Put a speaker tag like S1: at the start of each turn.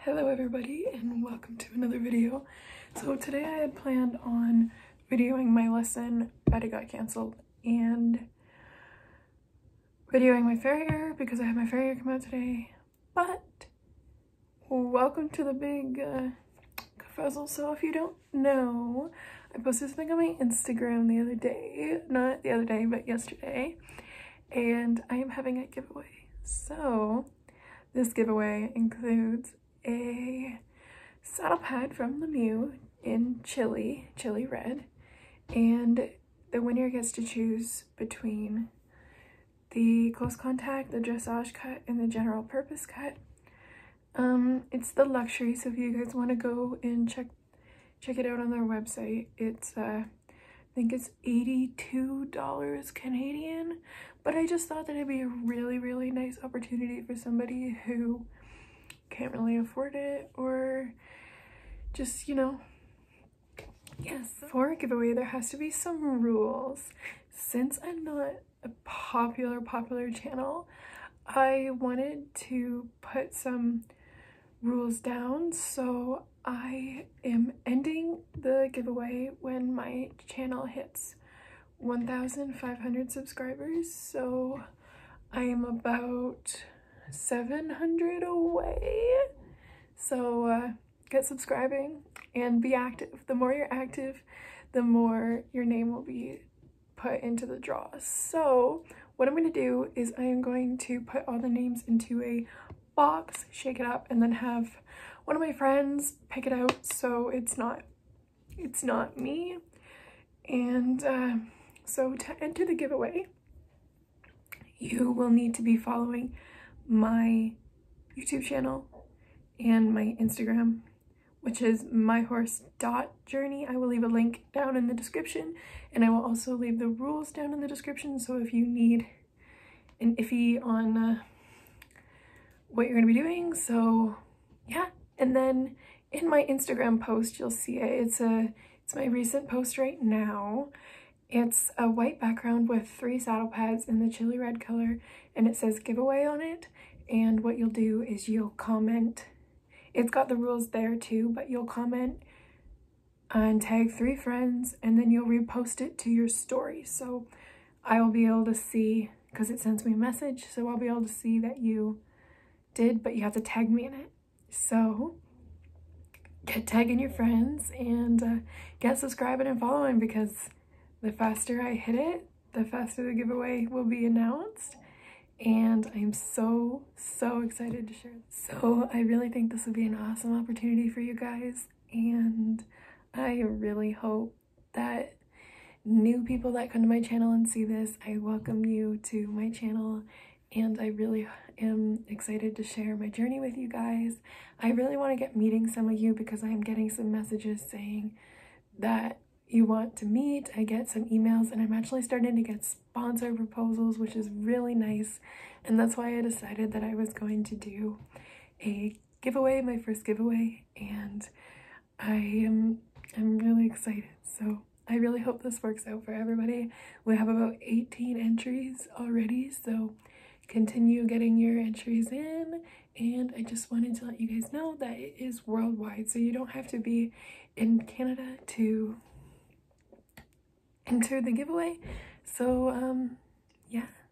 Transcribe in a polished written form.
S1: Hello everybody and welcome to another video. So today I had planned on videoing my lesson but it got cancelled, and videoing my farrier because I have my farrier come out today. But welcome to the big kerfuzzle. So if you don't know, I posted something on my Instagram the other day, not the other day but yesterday, and I am having a giveaway. So this giveaway includes a saddle pad from Lemieux in chili red, and the winner gets to choose between the close contact, the dressage cut, and the general purpose cut. It's the luxury, so if you guys want to go and check it out on their website, it's I think it's $82 Canadian, but I just thought that it'd be a really nice opportunity for somebody who can't really afford it, or just, you know. Yes, for a giveaway there has to be some rules. Since I'm not a popular channel, I wanted to put some rules down, so I am ending the giveaway when my channel hits 1,500 subscribers. So I am about 700 away. So get subscribing and be active. The more you're active, the more your name will be put into the draw. So what I'm going to do is I am going to put all the names into a box, shake it up, and then have one of my friends pick it out so it's not me. And so to enter the giveaway, you will need to be following my YouTube channel and my Instagram, which is myhorse.journey. I will leave a link down in the description, and I will also leave the rules down in the description, so if you need an iffy on what you're going to be doing. So yeah, and then in my Instagram post you'll see it. It's my recent post right now. It's a white background with 3 saddle pads in the chili red color, and it says giveaway on it. And what you'll do is you'll comment. It's got the rules there too, but you'll comment and tag 3 friends, and then you'll repost it to your story. So I will be able to see, because it sends me a message, so I'll be able to see that you did, but you have to tag me in it. So get tagging your friends and get subscribing and following, because the faster I hit it, the faster the giveaway will be announced. And I'm so excited to share this. So I really think this would be an awesome opportunity for you guys, and I really hope that new people that come to my channel and see this, I welcome you to my channel, and I really am excited to share my journey with you guys. I really want to get meeting some of you, because I am getting some messages saying that you want to meet. I get some emails, and I'm actually starting to get sponsor proposals, which is really nice. And that's why I decided that I was going to do a giveaway, my first giveaway, and I'm really excited. So I really hope this works out for everybody. We have about 18 entries already, so continue getting your entries in. And I just wanted to let you guys know that it is worldwide, so you don't have to be in Canada to enter the giveaway. So yeah.